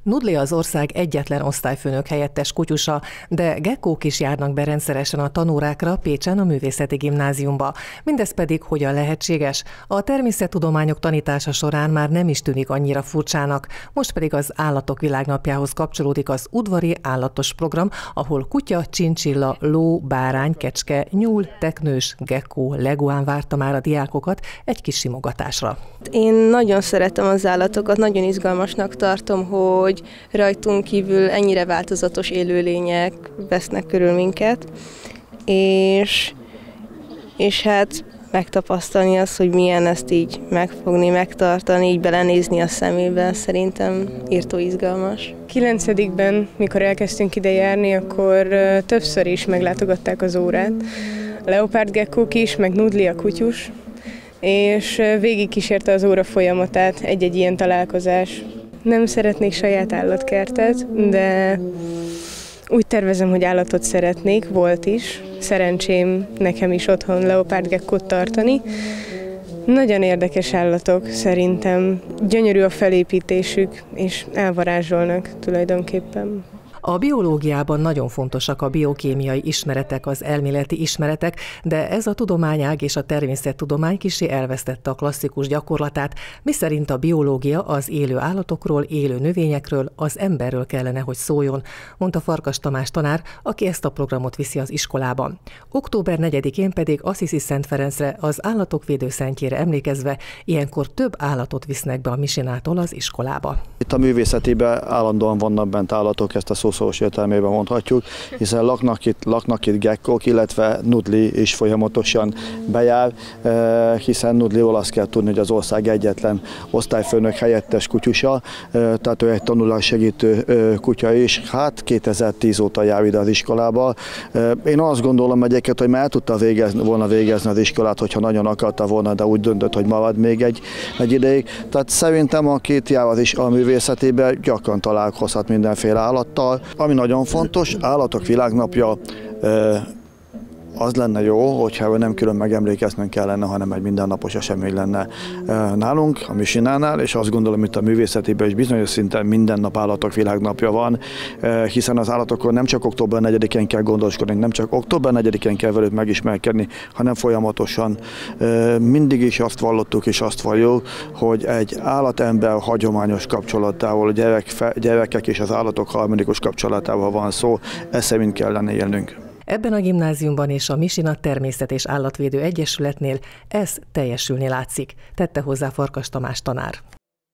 Nudli az ország egyetlen osztályfőnök helyettes kutyusa, de gekkók is járnak be rendszeresen a tanórákra Pécsen a Művészeti Gimnáziumba. Mindez pedig hogyan lehetséges? A természettudományok tanítása során már nem is tűnik annyira furcsának, most pedig az Állatok Világnapjához kapcsolódik az udvari állatos program, ahol kutya, csincsilla, ló, bárány, kecske, nyúl, teknős, gekkó, leguán várta már a diákokat egy kis simogatásra. Én nagyon szeretem az állatokat, nagyon izgalmasnak tartom, hogy rajtunk kívül ennyire változatos élőlények vesznek körül minket, és hát megtapasztalni azt, hogy milyen ezt így megfogni, megtartani, így belenézni a szemébe, szerintem írtó izgalmas. 9-ben, mikor elkezdtünk ide járni, akkor többször is meglátogatták az órát. A leopárdgekkók is, meg Nudli a kutyus, és végigkísérte az óra folyamatát egy-egy ilyen találkozás. Nem szeretnék saját állatkertet, de úgy tervezem, hogy állatot szeretnék, volt is. Szerencsém nekem is otthon leopárdgekkót tartani. Nagyon érdekes állatok szerintem, gyönyörű a felépítésük, és elvarázsolnak tulajdonképpen. A biológiában nagyon fontosak a biokémiai ismeretek, az elméleti ismeretek, de ez a tudományág és a természettudomány kissé elvesztette a klasszikus gyakorlatát, miszerint a biológia az élő állatokról, élő növényekről, az emberről kellene, hogy szóljon, mondta Farkas Tamás tanár, aki ezt a programot viszi az iskolában. Október 4-én pedig Assisi Szent Ferencre, az állatok védőszentjére emlékezve ilyenkor több állatot visznek be a misinától az iskolába. Itt a művészetében állandóan vannak bent állatok, ezt a szószoros értelmében mondhatjuk, hiszen laknak itt gekkók, illetve Nudli is folyamatosan bejár, hiszen Nudliról azt kell tudni, hogy az ország egyetlen osztályfőnök helyettes kutyusa, tehát ő egy tanulássegítő kutya is. Hát 2010 óta jár ide az iskolába. Én azt gondolom egyébként, hogy már el tudta volna végezni az iskolát, hogyha nagyon akarta volna, de úgy döntött, hogy marad még egy ideig. Tehát szerintem a két jár a művészetében gyakran találkozhat mindenféle állattal. Ami nagyon fontos, Állatok Világnapja az lenne jó, hogyha nem külön megemlékeznünk kellene, hanem egy mindennapos esemény lenne nálunk, a Misinánál, és azt gondolom, itt a művészetében is bizonyos szinten minden nap Állatok Világnapja van, hiszen az állatokról nem csak október 4-én kell gondoskodni, nem csak október 4-én kell velük megismerkedni, hanem folyamatosan mindig is azt vallottuk és azt valljuk, hogy egy állatember hagyományos kapcsolatával, a gyerekek és az állatok harmonikus kapcsolatával van szó, ezt szerint kellene élnünk. Ebben a gimnáziumban és a Misina Természet- és Állatvédő Egyesületnél ez teljesülni látszik, tette hozzá Farkas Tamás tanár.